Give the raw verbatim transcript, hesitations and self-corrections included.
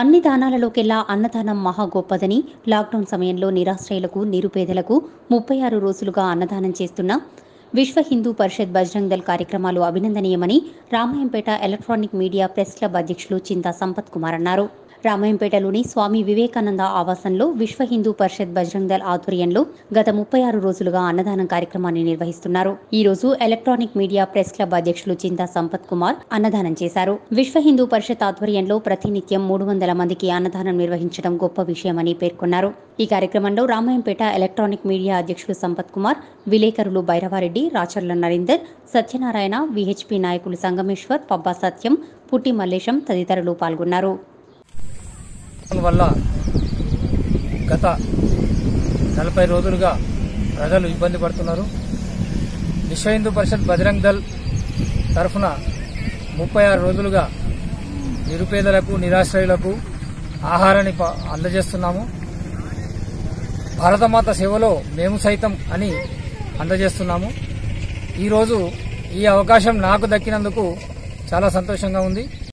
అన్ని దానాలలోకెల్లా అన్నదానం మహా గొప్పదని, లాక్డౌన్ సమయంలో నిరాశ్రయులకు, నిరుపేదలకు ముప్పై ఆరు రోజులుగా అన్నదానం చేస్తున్న విశ్వ హిందూ పరిషత్ బజరంగ్ దళ్ కార్యక్రమాలు అభినందనీయమని Ramayampet electronic media press club అధ్యక్షులు చింతా సంపత్ కుమార్ అన్నారు. రామాయంపేటలోని స్వామి వివేకానంద ఆవాసంలో విశ్వ హిందూ పరిషత్ బజరంగ్ దళ్ ఆధ్వర్యంలో గత ముప్పై ఆరు రోజులుగా అన్నదానం కార్యక్రమాన్ని నిర్వహిస్తున్నారు. ఈ రోజు ఎలక్ట్రానిక్ మీడియా ప్రెస్ క్లబ్ అధ్యక్షులు చింతా సంపత్ కుమార్ అన్నదానం చేశారు. విశ్వ హిందూ పరిషత్ ఆధ్వర్యంలో ప్రతినిత్యం మూడు వందల మందికి అన్నదానం నిర్వహించడం గొప్ప విషయమని పేర్కొన్నారు. ఈ కార్యక్రమంలో రామాయంపేట ఎలక్ట్రానిక్ మీడియా అధ్యక్షులు సంపత్ కుమార్, విలేకరులు బైరవారెడ్డి, రాచర్ల నరేందర్, సత్యనారాయణ, విహెచ్పి నాయకులు సంగమేశ్వర్, పబ్బా సత్యం, పుట్టి మల్లేశం తదితరులు పాల్గొన్నారు. వల్ల గత నలభై రోజులుగా ప్రజలు ఇబ్బంది పడుతున్నారు. విశ్వ హిందూ పరిషత్ బజరంగ్ దళ్ తరఫున ముప్పై ఆరు రోజులుగా నిరుపేదలకు, నిరాశ్రయులకు ఆహారాన్ని అందజేస్తున్నాము. భారతమాత సేవలో మేము సైతం అని అందజేస్తున్నాము. ఈరోజు ఈ అవకాశం నాకు దక్కినందుకు చాలా సంతోషంగా ఉంది.